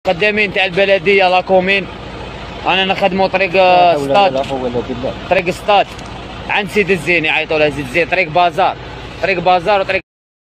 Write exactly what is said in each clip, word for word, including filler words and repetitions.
خدامين تاع البلديه لاكومين. انا نخدموا طريق سطاد، طريق سطاد عند سيد الزين، يعيطوا له سيد الزين، طريق بازار، طريق بازار وطريق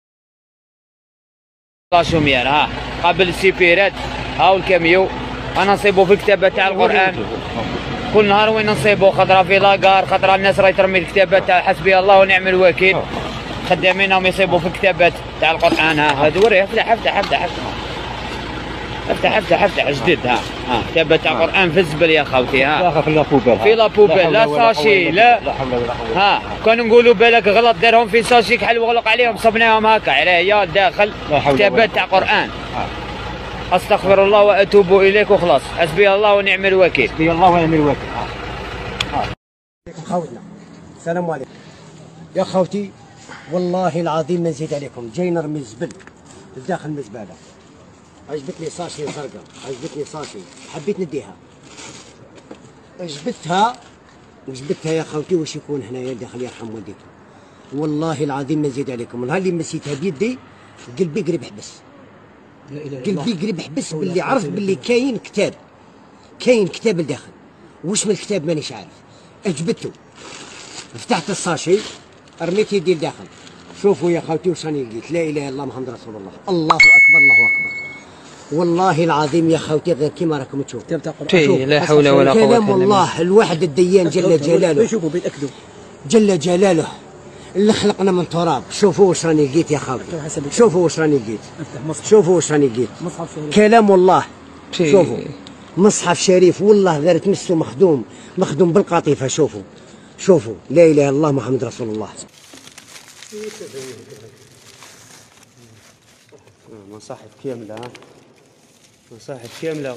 لاشومير. ها قبل السيبيرات هاو الكاميو. انا نصيبو في الكتابه تاع القران كل نهار، وين نصيبو خطره في لاكار، خطره الناس راهي ترمي الكتابات تاع حسبي الله ونعم الوكيل. خدامين راهم يصيبوا في الكتابات تاع القران. ها هادو وريه، افتح افتح افتح افتح افتح افتح افتح جديد. ها ها كتابة تاع قرآن في الزبل يا خوتي. ها في لابوبيل، في لابوبيل لا ساشي لا. ها كان نقولوا بالك غلط دارهم في ساشي كحل وغلق عليهم، صبناهم هكا على عيال داخل كتابات تاع قرآن. استغفر الله واتوب اليك وخلاص، حسبي الله ونعم الوكيل. حسبي الله ونعم الوكيل. خوتنا السلام عليكم يا خوتي، والله العظيم ما نزيد عليكم، جاي نرمي الزبل لداخل المزبله. عجبتني صاشي زرقاء، عجبتني صاشي، حبيت نديها، جبتها جبتها يا خوتي. واش يكون هنايا داخل يرحم والديكم، والله العظيم ما نزيد عليكم. نهار اللي مسيتها بيدي قلبي قريب حبس، قلبي قريب حبس باللي عرفت باللي كاين كتاب، كاين كتاب لداخل. واش من الكتاب مانيش عارف. جبته فتحت الصاشي، رميت يدي لداخل. شوفوا يا خوتي واش راني لقيت، لا اله الا الله محمد رسول الله، الله اكبر الله اكبر. والله العظيم يا خوتي غير كيما راكم تشوفوا، لا حول ولا قوة كلام الله الواحد الديان جل جلاله، شوفوا بيتاكدوا جل جلاله اللي خلقنا من تراب. شوفوا واش راني لقيت يا خوتي، شوفوا واش راني لقيت، شوفوا واش راني لقيت، كلام الله. شوفوا مصحف شريف، والله غير تمسوا مخدوم مخدوم بالقطيفه. شوفوا شوفوا لا اله الا الله محمد رسول الله. مصاحف كاملة، ها مصاحف كاملة.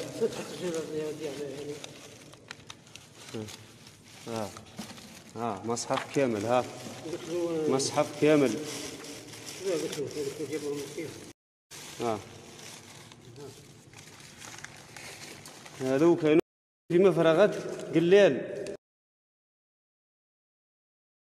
ها ها مصحف كامل، ها مصحف كامل. ها هذو كانوا في مفرغات قلال.